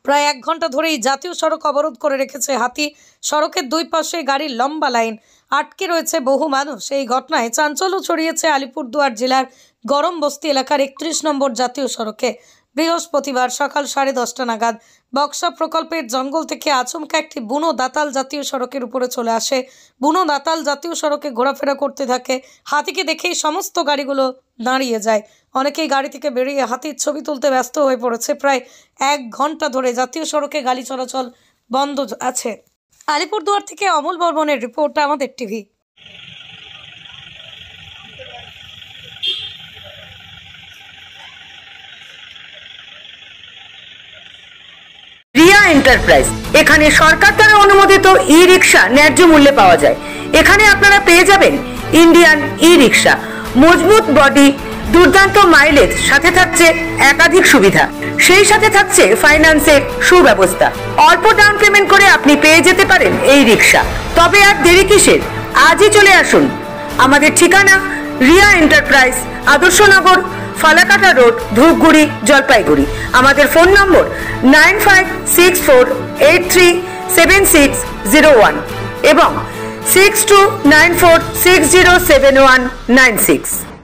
প্রায় 1 ঘন্টা ধরেই জাতীয় সড়ক অবরোধ করে রেখেছে হাতি। সড়কের দুই পাশে গাড়ির লম্বা লাইন, আটকে রয়েছে বহু মানুষ। এই ঘটনায় চাঞ্চল্য ছড়িয়েছে আলিপুরদুয়ার জেলার গরমবস্তি এলাকার 31 নম্বর জাতীয় সড়কে। বৃহস্পতিবার সকাল 10:30 নাগাদ বক্সা প্রকল্পের জঙ্গল থেকে আচমকা একটি বুনো দাতাল জাতীয় সড়কের উপরে চলে আসে। বুনো দাতাল জাতীয় সড়কে ঘোরাফেরা করতে থাকে। হাতিকে দেখেই সমস্ত গাড়িগুলো দাঁড়িয়ে যায়। অনেকেই গাড়ি থেকে বেরিয়ে হাতির ছবি তুলতে ব্যস্ত হয়ে পড়েছে। প্রায় 1 ঘন্টা ধরে জাতীয় সড়কে গাড়ি চলাচল বন্ধ আছে। আলিপুরদুয়ার থেকে অমল বর্মনের রিপোর্ট, আমাদের টিভি। রিয়া এন্টারপ্রাইজ, এখানে সরকার দ্বারা অনুমোদিত ই রিক্সা ন্যায্য মূল্যে পাওয়া যায়। এখানে আপনারা পেয়ে যাবেন ইন্ডিয়ান ই রিক্সা, মজবুত বডি, দুর্দান্ত মাইলেজ, সাথে থাকছে একাধিক সুবিধা। সেই সাথে থাকছে ফাইন্যান্সের সুব্যবস্থা। অল্প ডাউন পেমেন্ট করে আপনি পেয়ে যেতে পারেন এই রিক্সা। তবে আর দেরি কিসের, আজই চলে আসুন। আমাদের ঠিকানা রিয়া এন্টারপ্রাইজ, আদর্শনগর, ফালাকাটা রোড, ধূপগুড়ি, জলপাইগুড়ি। আমাদের ফোন নম্বর 9564837601 এবং 6294607196।